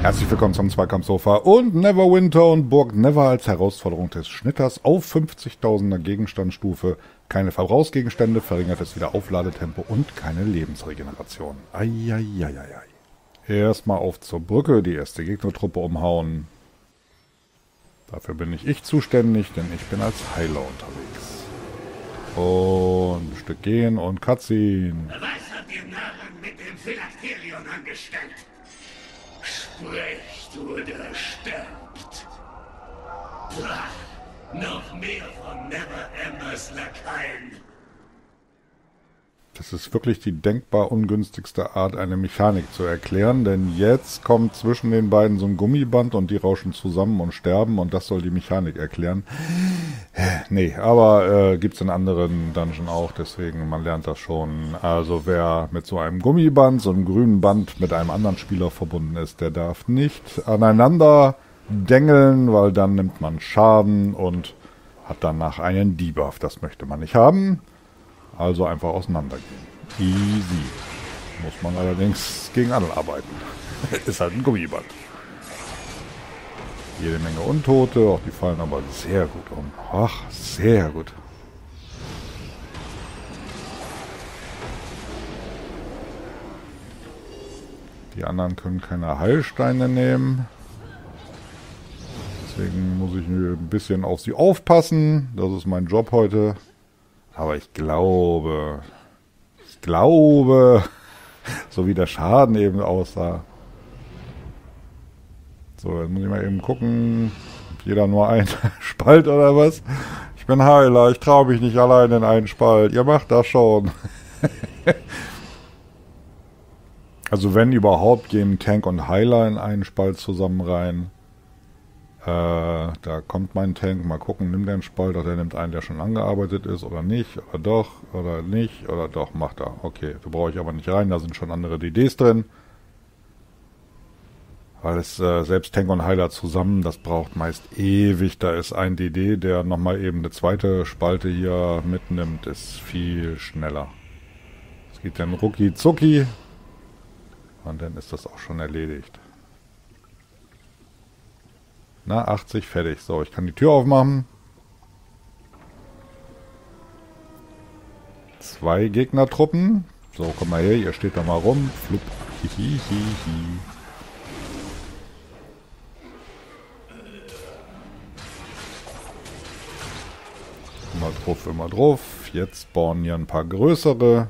Herzlich willkommen zum Zweikampfsofa und Neverwinter und Burg Never als Herausforderung des Schnitters auf 50.000er Gegenstandsstufe. Keine Verbrauchsgegenstände, verringertes Wiederaufladetempo und keine Lebensregeneration. Eieieiei. Erstmal auf zur Brücke, die erste Gegnertruppe umhauen. Dafür bin nicht ich zuständig, denn ich bin als Heiler unterwegs. Und ein Stück gehen und Cutscene. Was habt ihr Narren mit dem Phylakterion angestellt? Sprecht oder sterbt. Pah, noch mehr von Never Embers Lakaien. Das ist wirklich die denkbar ungünstigste Art, eine Mechanik zu erklären, denn jetzt kommt zwischen den beiden so ein Gummiband und die rauschen zusammen und sterben und das soll die Mechanik erklären. Nee, aber gibt's in anderen Dungeons auch, deswegen man lernt das schon. Also wer mit so einem Gummiband, so einem grünen Band mit einem anderen Spieler verbunden ist, der darf nicht aneinander dengeln, weil dann nimmt man Schaden und hat danach einen Debuff. Das möchte man nicht haben. Also einfach auseinandergehen. Easy. Muss man allerdings gegen anarbeiten. Ist halt ein Gummiband. Jede Menge Untote, auch die fallen aber sehr gut um. Ach, sehr gut. Die anderen können keine Heilsteine nehmen. Deswegen muss ich ein bisschen auf sie aufpassen. Das ist mein Job heute. Aber ich glaube, so wie der Schaden eben aussah. So, jetzt muss ich mal eben gucken, ob jeder nur einen Spalt oder was. Ich bin Heiler, ich traue mich nicht allein in einen Spalt. Ihr macht das schon. Also wenn überhaupt, gehen Tank und Heiler in einen Spalt zusammen rein. Da kommt mein Tank, mal gucken, nimmt er einen Spalt oder der nimmt einen, der schon angearbeitet ist oder nicht, oder doch, oder nicht, oder doch, macht er. Okay, da brauche ich aber nicht rein, da sind schon andere DDs drin. Weil es selbst Tank und Heiler zusammen, das braucht meist ewig. Da ist ein DD, der nochmal eben eine zweite Spalte hier mitnimmt, ist viel schneller. Es geht dann rucki zucki und dann ist das auch schon erledigt. Na, 80, fertig. So, ich kann die Tür aufmachen. 2 Gegnertruppen. So, komm mal her, ihr steht da mal rum. Flupp. Hihihihi. Immer drauf. Jetzt spawnen hier ein paar größere.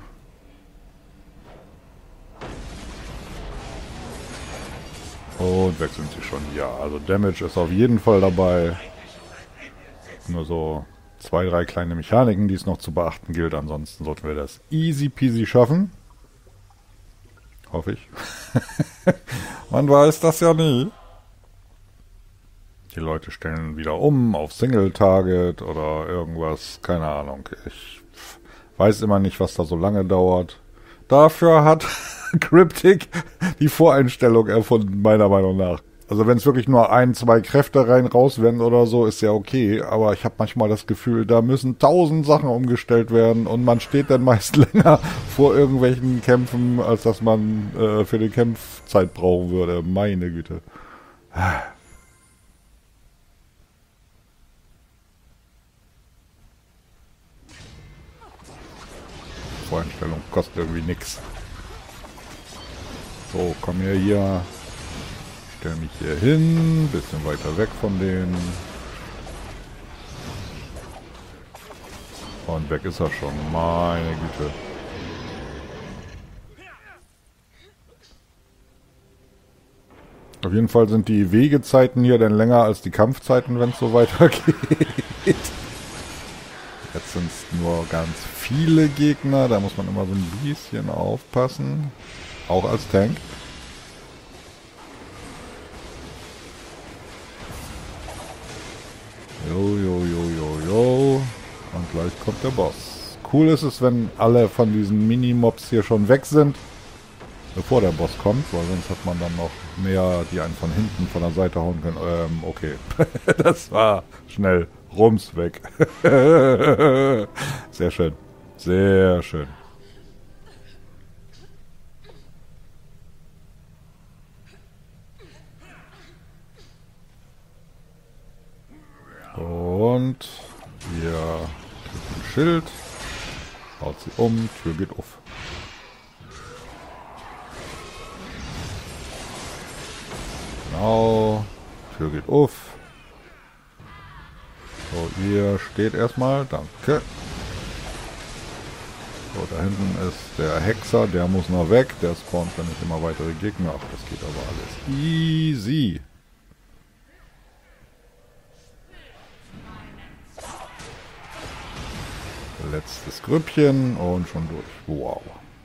Und weg sind sie schon. Ja, also Damage ist auf jeden Fall dabei. Nur so 2, 3 kleine Mechaniken, die es noch zu beachten gilt. Ansonsten sollten wir das easy peasy schaffen. Hoffe ich. Man weiß das ja nie. Die Leute stellen wieder um auf Single Target oder irgendwas. Keine Ahnung. Ich weiß immer nicht, was da so lange dauert. Dafür hat Cryptic die Voreinstellung erfunden, meiner Meinung nach. Also wenn es wirklich nur 1, 2 Kräfte raus werden oder so, ist ja okay. Aber ich habe manchmal das Gefühl, da müssen 1000 Sachen umgestellt werden und man steht dann meist länger vor irgendwelchen Kämpfen, als dass man für die Kampfzeit brauchen würde. Meine Güte. Voreinstellung kostet irgendwie nichts. So, komm hier. Stell mich hier hin. Bisschen weiter weg von denen. Und weg ist er schon. Meine Güte. Auf jeden Fall sind die Wegezeiten hier dann länger als die Kampfzeiten, wenn es so weitergeht. Jetzt sind es nur ganz viele Gegner. Da muss man immer so ein bisschen aufpassen. Auch als Tank. Jo. Und gleich kommt der Boss. Cool ist es, wenn alle von diesen Minimobs hier schon weg sind, bevor der Boss kommt, weil sonst hat man dann noch mehr, die einen von hinten, von der Seite hauen können. Okay. Das war schnell. Rums weg. Sehr schön. Sehr schön. Schild. Haut sie um, Tür geht auf. Genau, Tür geht auf. So, ihr steht erstmal, danke. So, da hinten ist der Hexer, der muss noch weg. Der spawnt dann nicht immer weitere Gegner. Ach, das geht aber alles easy. Letztes Grüppchen und schon durch. Wow.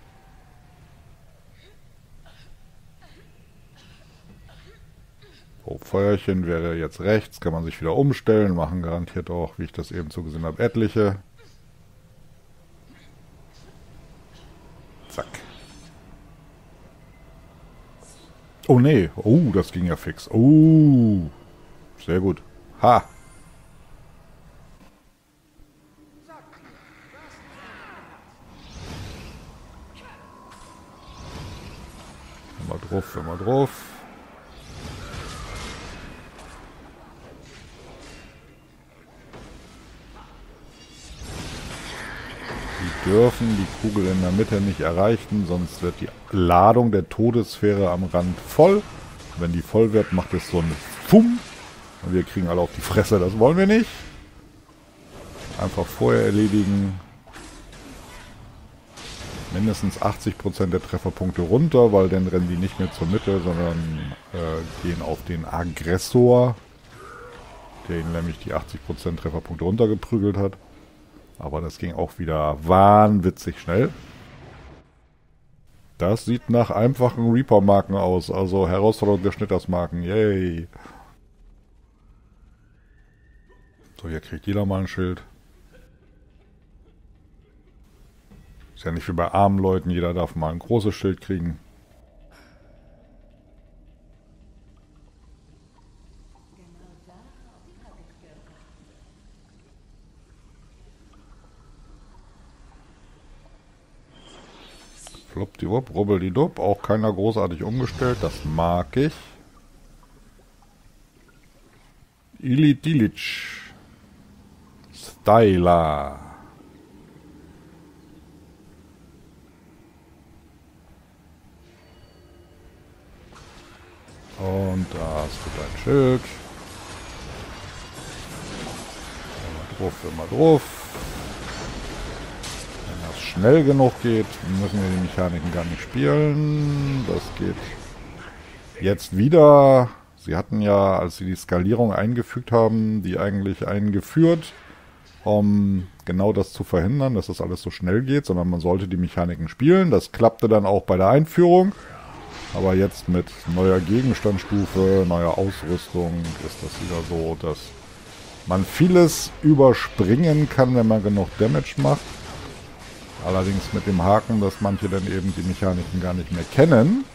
So, Feuerchen wäre jetzt rechts. Kann man sich wieder umstellen. Machen garantiert auch, wie ich das eben so gesehen habe, etliche. Zack. Oh nee. Oh, das ging ja fix. Oh. Sehr gut. Ha. Immer drauf. Die dürfen die Kugel in der Mitte nicht erreichen, sonst wird die Ladung der Todessphäre am Rand voll. Wenn die voll wird, macht es so ein Fum. Und wir kriegen alle auf die Fresse, das wollen wir nicht. Einfach vorher erledigen. Mindestens 80% der Trefferpunkte runter, weil dann rennen die nicht mehr zur Mitte, sondern gehen auf den Aggressor, der ihnen nämlich die 80% Trefferpunkte runtergeprügelt hat. Aber das ging auch wieder wahnwitzig schnell. Das sieht nach einfachen Reaper-Marken aus, also Herausforderung der Schnittersmarken, yay! So, hier kriegt jeder mal ein Schild. Ist ja nicht wie bei armen Leuten, jeder darf mal ein großes Schild kriegen. Flopdiwupp, rubbeldidupp, auch keiner großartig umgestellt, das mag ich. Ilidilic. Styler. Und da hast du dein Schild. Immer drauf. Wenn das schnell genug geht, müssen wir die Mechaniken gar nicht spielen. Das geht jetzt wieder. Sie hatten ja, als sie die Skalierung eingefügt haben, die eigentlich eingeführt, um genau das zu verhindern, dass das alles so schnell geht, sondern man sollte die Mechaniken spielen. Das klappte dann auch bei der Einführung. Aber jetzt mit neuer Gegenstandsstufe, neuer Ausrüstung ist das wieder so, dass man vieles überspringen kann, wenn man genug Damage macht. Allerdings mit dem Haken, dass manche dann eben die Mechaniken gar nicht mehr kennen.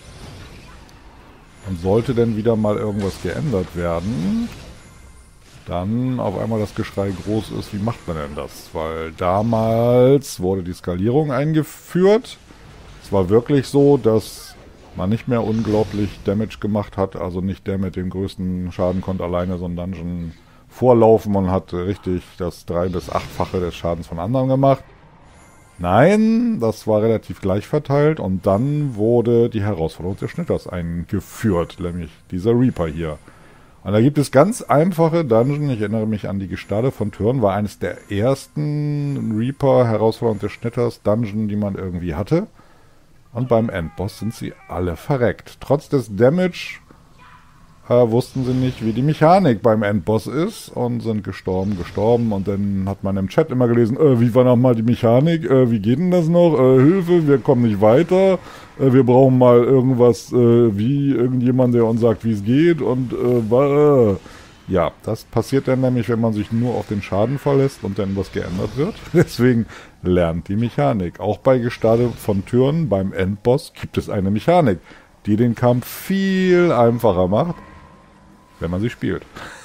Und sollte dann wieder mal irgendwas geändert werden, dann auf einmal das Geschrei groß ist, wie macht man denn das? Weil damals wurde die Skalierung eingeführt. Es war wirklich so, dass man nicht mehr unglaublich Damage gemacht hat, also nicht der mit dem größten Schaden konnte alleine so ein Dungeon vorlaufen und hat richtig das 3- bis 8-fache des Schadens von anderen gemacht. Nein, das war relativ gleich verteilt und dann wurde die Herausforderung des Schnitters eingeführt, nämlich dieser Reaper hier. Und da gibt es ganz einfache Dungeon, ich erinnere mich an die Gestade von Thurn, war eines der ersten Reaper Herausforderung des Schnitters Dungeon, die man irgendwie hatte. Und beim Endboss sind sie alle verreckt. Trotz des Damage wussten sie nicht, wie die Mechanik beim Endboss ist und sind gestorben. Und dann hat man im Chat immer gelesen, wie war nochmal die Mechanik? Wie geht denn das noch? Hilfe, wir kommen nicht weiter. Wir brauchen mal irgendwas wie irgendjemand, der uns sagt, wie es geht. Und ja, das passiert dann nämlich, wenn man sich nur auf den Schaden verlässt und dann was geändert wird. Deswegen lernt die Mechanik. Auch bei Gestade von Thurn, beim Endboss, gibt es eine Mechanik, die den Kampf viel einfacher macht, wenn man sie spielt.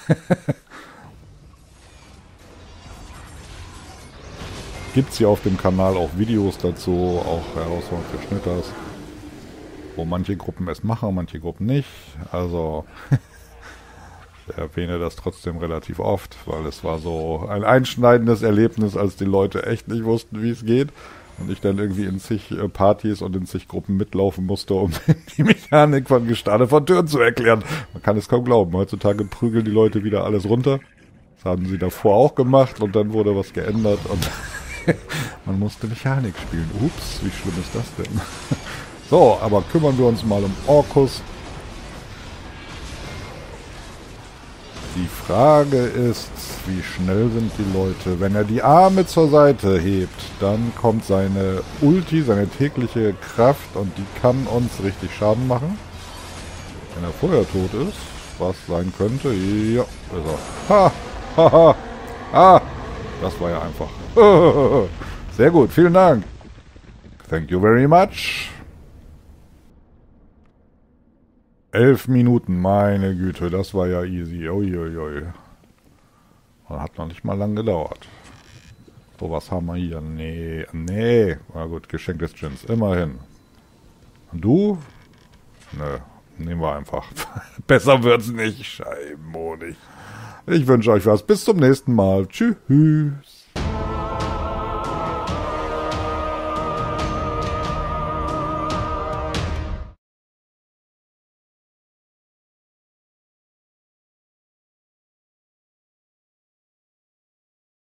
Gibt es hier auf dem Kanal auch Videos dazu, auch Herausforderung des Schnitters, wo manche Gruppen es machen, manche Gruppen nicht. Also Ich erwähne das trotzdem relativ oft, weil es war so ein einschneidendes Erlebnis, als die Leute echt nicht wussten, wie es geht. Und ich dann irgendwie in zig Partys und in zig Gruppen mitlaufen musste, um die Mechanik von Gestade von Türen zu erklären. Man kann es kaum glauben. Heutzutage prügeln die Leute wieder alles runter. Das haben sie davor auch gemacht und dann wurde was geändert und man musste Mechanik spielen. Ups, wie schlimm ist das denn? So, aber kümmern wir uns mal um Orkus. Die Frage ist, wie schnell sind die Leute? Wenn er die Arme zur Seite hebt, dann kommt seine Ulti, seine tägliche Kraft und die kann uns richtig Schaden machen. Wenn er vorher tot ist, was sein könnte, ja, ist er. Ha, ha, ha, ah, das war ja einfach. Sehr gut, vielen Dank. Thank you very much. 11 Minuten, meine Güte, das war ja easy. Uiuiui. Hat noch nicht mal lang gedauert. So, was haben wir hier? Nee. Na gut, Geschenk des Djinns, immerhin. Und du? Nö, nehmen wir einfach. Besser wird's nicht, Scheibenhonig. Ich wünsche euch was. Bis zum nächsten Mal. Tschüss.